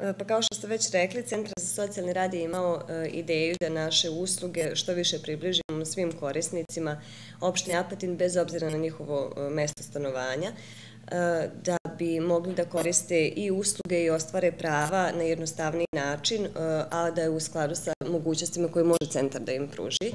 Pa kao što ste već rekli, Centar za socijalni rad je imao ideju da naše usluge što više približimo svim korisnicima opštine Apatin bez obzira na njihovo mesto stanovanja, da bi mogli da koriste i usluge i ostvare prava na jednostavniji način, a da je u skladu sa mogućnostima koje može centar da im pruži.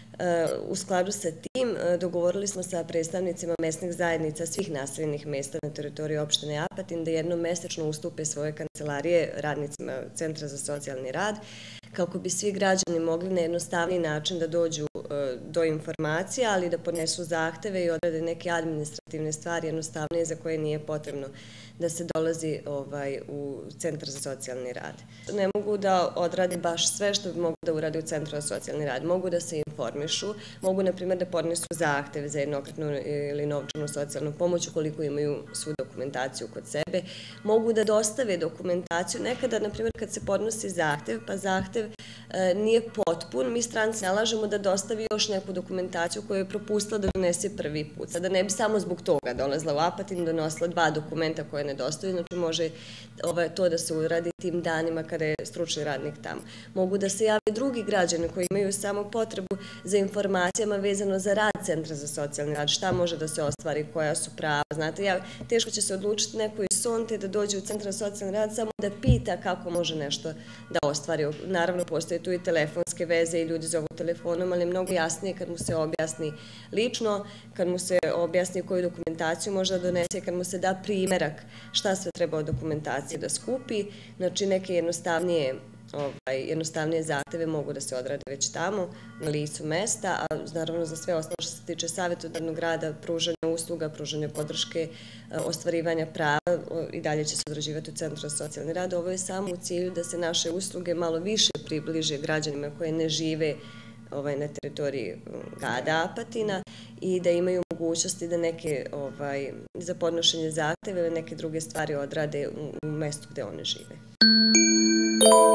U skladu sa tim dogovorili smo sa predstavnicima mesnih zajednica svih naseljenih mesta na teritoriji opštine Apatin da jednom mesečno ustupe svoje kancelarije radnicima Centra za socijalni rad, kako bi svi građani mogli na jednostavniji način da dođu do informacija, ali da podnesu zahteve i odrade neke administrativne stvari jednostavnije za koje nije potrebno da se dolazi u Centar za socijalni rad. Ne mogu da odrade baš sve što bi mogu da urade u Centru za socijalni rad. Mogu da se informišu, mogu, na primjer, da podnesu zahteve za jednokratnu ili novčanu socijalnu pomoć ukoliko imaju svu dokumentaciju kod sebe. Mogu da dostave dokumentaciju. Nekada, na primjer, kad se podnosi zahtev, pa zahtev nije potpun, mi stranci nalažemo da dostavi još neku dokumentaciju koju je propustila da donese prvi put. Sada ne bi samo zbog toga dolazila u Apatin, donosila 2 dokumenta koje nedostaju, znači može to da se uradi tim danima kada je stručni radnik tamo. Mogu da se jave drugi građani koji imaju samo potrebu za informacijama vezano za rad Centra za socijalni rad, šta može da se ostvari, koja su prava. Znate, teško će se odlučiti neko iz Sonte da dođe u Centar za socijalni rad samo da pita kako može nešto da ostvari. Naravno, postoje tu i telefonske veze i ljudi zovu telefonom, ali je mnogo jasnije kad mu se objasni lično, kad mu se objasni koju dokumentaciju može da donese, kad mu se da primerak šta sve treba od dokumentacije da skupi. Znači, neke jednostavnije zahteve mogu da se odrade već tamo, na licu mesta, a naravno za sve ostalo što se tiče savjetodavnog rada, pružanja usluga, pružanja podrške, ostvarivanja prava, i dalje će se odrađivati u Centru za socijalni rad. Ovo je samo u cilju da se naše usluge malo više približe građanima koje ne žive na teritoriji grada Apatina i da imaju mogućnosti da neke za podnošenje zahteve ili neke druge stvari odrade u mestu gde one žive.